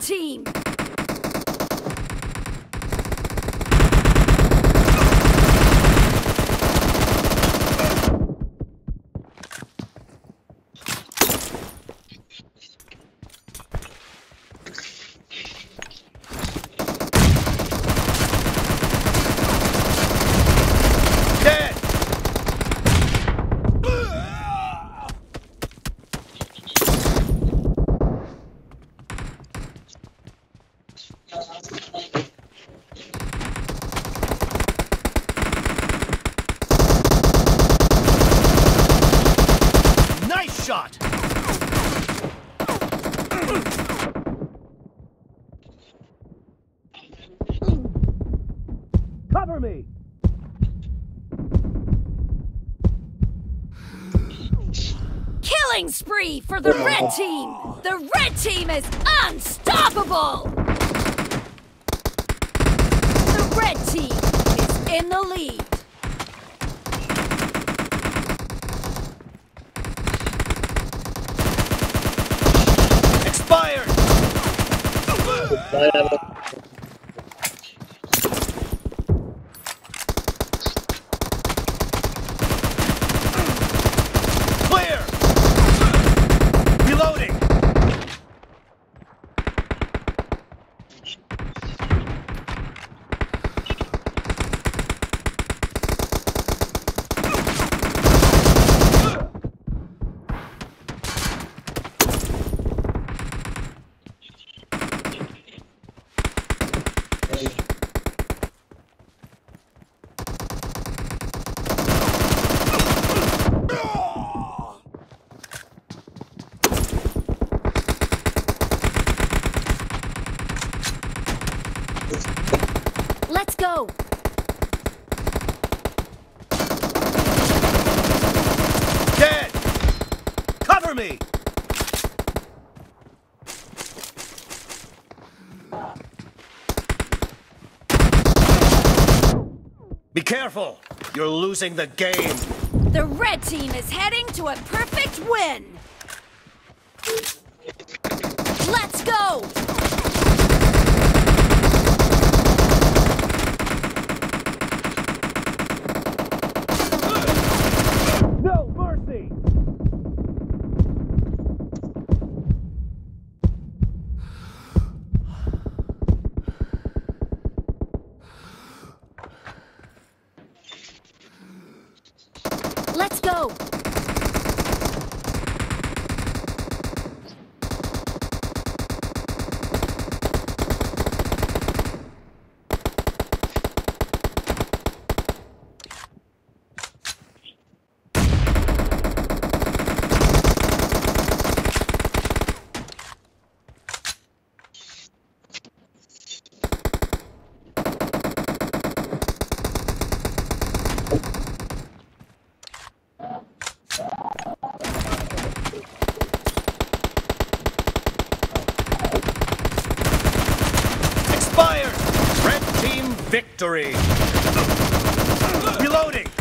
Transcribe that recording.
team! Nice shot! Cover me! Killing spree for the red team! The red team is unstoppable! The red team is in the lead. Expired! Clear! Reloading! Let's go! Dead! Cover me! Be careful! You're losing the game! The red team is heading to a perfect win! Let's go! No mercy! Let's go! Expired! Red team victory! Reloading!